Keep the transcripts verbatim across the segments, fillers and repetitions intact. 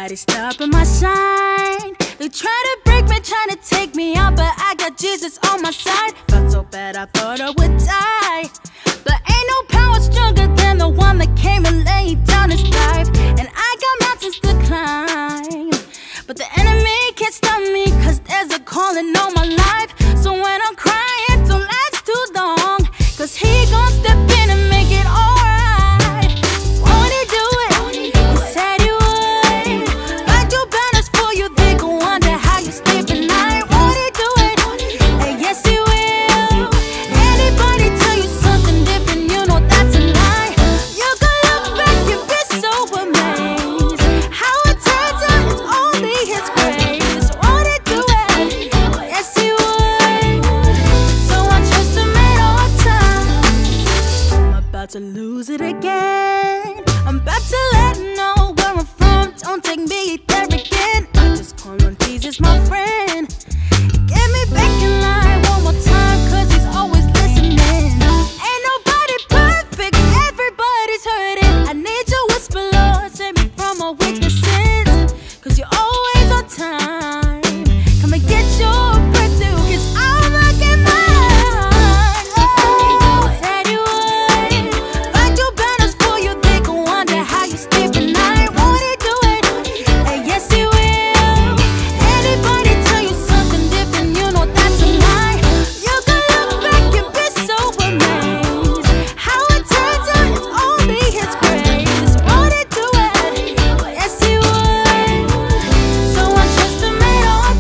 nobody stopping my shine. They try to break me, trying to take me out, but I got Jesus on my side. Felt so bad I thought I would die, but ain't no power stronger than the one that came and laid down his life. And I got mountains to climb, but the enemy can't stop me, cause there's a calling on my life. So when I'm crying, don't last too long, cause he gon' step in and make it alright. Won't he do it? He said he would. Fight your battles for you, they gon' wonder how you sleep at night. Won't he do it? And yes he will. Anybody tell you something different, you know that's a lie. You can look back and be so amazed how it turns out it's only his grace. Won't he do it? Yes he would. So I trust him at all times. I'm about to lose it again. I'm about to let him know where I'm from. Don't take me there again. I just call on Jesus, my friend. Get me back in line one more time, cause he's always listening. Ain't nobody perfect, everybody's hurting. I need your whisper, Lord, save me from my weaknesses, cause you're always on time. Come and get your breakthrough, cause I'm looking mine. Oh, said you would. Fight your battles for you, they gon' wonder how you sleep at night. Won't he do it? And yes he will. Anybody tell you something different, you know that's a lie. You can look back and be so amazed how it turns out it's only his grace. Won't he do it? Yes he would. So I trust him at all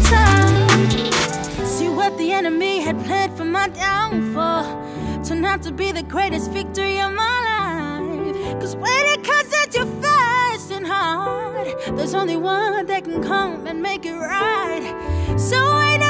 times. See what the enemy had planned for my downfall turned out to be the greatest victory of my life. Cause when it comes at you fast and hard, there's only one that can come and make it right. So I know